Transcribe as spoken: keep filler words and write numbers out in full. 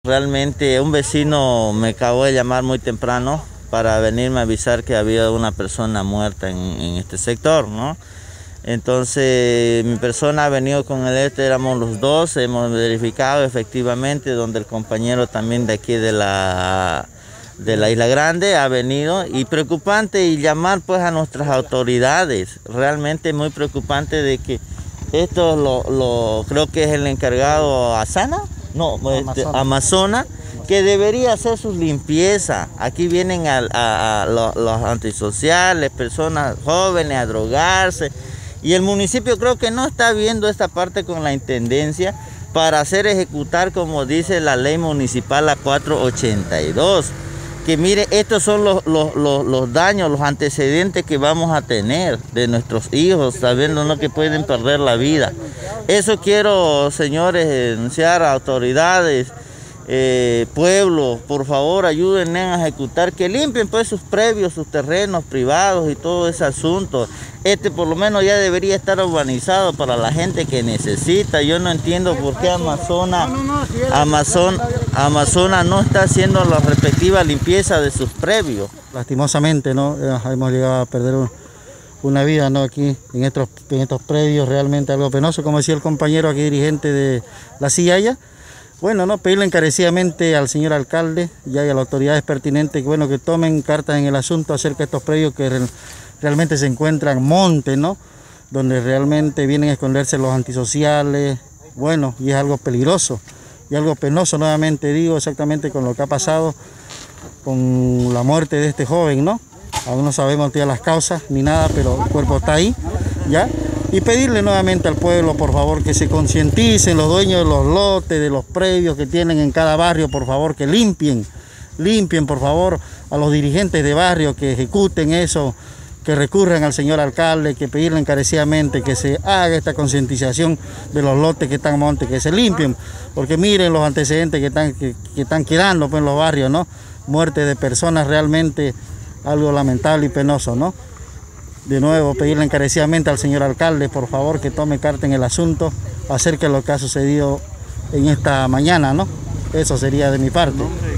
Realmente un vecino me acabó de llamar muy temprano para venirme a avisar que había una persona muerta en, en este sector, ¿no? Entonces mi persona ha venido con él, este, éramos los dos, hemos verificado efectivamente donde el compañero también de aquí de la, de la Isla Grande ha venido, y preocupante y llamar pues a nuestras autoridades, realmente muy preocupante de que esto lo, lo creo que es el encargado Asana, no, Amazona. Este, Amazona, que debería hacer sus limpiezas. Aquí vienen a, a, a los, los antisociales, personas jóvenes a drogarse, y el municipio creo que no está viendo esta parte con la intendencia para hacer ejecutar, como dice la ley municipal, la cuatrocientos ochenta y dos. Que mire, estos son los, los, los, los daños, los antecedentes que vamos a tener de nuestros hijos, sabiendo, ¿no?, que pueden perder la vida. Eso quiero, señores, denunciar a autoridades, eh, pueblo, por favor ayuden a ejecutar, que limpien pues sus previos, sus terrenos privados y todo ese asunto. Este por lo menos ya debería estar urbanizado para la gente que necesita. Yo no entiendo por qué Amazona, Amazon, Amazona no está haciendo la respectiva limpieza de sus previos. Lastimosamente, ¿no? Hemos llegado a perder un, una vida, ¿no?, aquí en estos, en estos predios, realmente algo penoso, como decía el compañero aquí dirigente de la C I A Y A. Bueno, no, pedirle encarecidamente al señor alcalde y a las autoridades pertinentes que, bueno, que tomen cartas en el asunto acerca de estos predios que re, realmente se encuentran montes, ¿no?, donde realmente vienen a esconderse los antisociales, bueno, y es algo peligroso y algo penoso, nuevamente digo, exactamente con lo que ha pasado con la muerte de este joven, ¿no? Aún no sabemos todavía las causas ni nada, pero el cuerpo está ahí, ¿ya? Y pedirle nuevamente al pueblo, por favor, que se concienticen los dueños de los lotes, de los predios que tienen en cada barrio, por favor, que limpien, limpien, por favor, a los dirigentes de barrio que ejecuten eso, que recurran al señor alcalde, que pedirle encarecidamente que se haga esta concientización de los lotes que están en monte, que se limpien, porque miren los antecedentes que están, que, que están quedando pues, en los barrios, ¿no? Muerte de personas, realmente algo lamentable y penoso, ¿no? De nuevo, pedirle encarecidamente al señor alcalde, por favor, que tome carta en el asunto acerca de lo que ha sucedido en esta mañana, ¿no? Eso sería de mi parte.